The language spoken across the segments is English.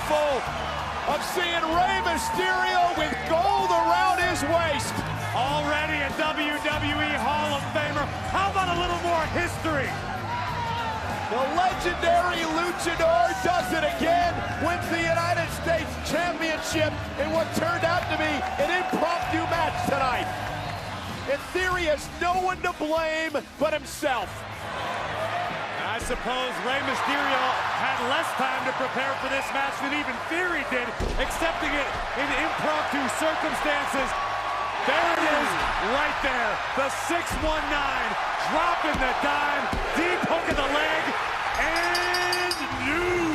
hopeful of seeing Rey Mysterio with gold around his waist. Already a WWE Hall of Famer. How about a little more history? The legendary luchador does it again, wins the United States Championship in what turned out to be an impromptu match tonight. In theory, has no one to blame but himself. I suppose Rey Mysterio had less time to prepare for this match than even Theory did, accepting it in impromptu circumstances. There it is, right there. The 619, dropping the dime, deep hook in the leg, and new.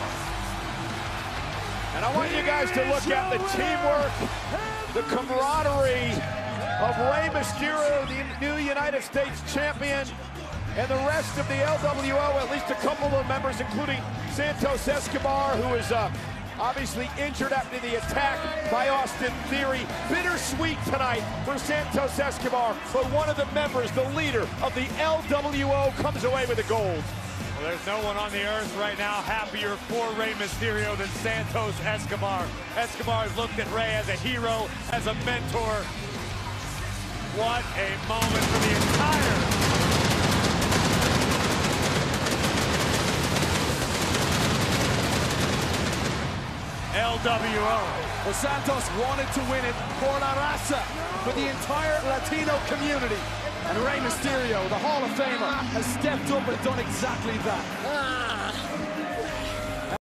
And I want you guys to look at the teamwork, the camaraderie of Rey Mysterio, the new United States champion, and the rest of the LWO, at least a couple of members, including Santos Escobar, who is obviously injured after the attack by Austin Theory. Bittersweet tonight for Santos Escobar, but one of the members, the leader of the LWO, comes away with the gold. Well, there's no one on the earth right now happier for Rey Mysterio than Santos Escobar. Escobar has looked at Rey as a hero, as a mentor. What a moment for the entire LWO. Well, Santos wanted to win it for La Raza, for the entire Latino community. And Rey Mysterio, the Hall of Famer, has stepped up and done exactly that.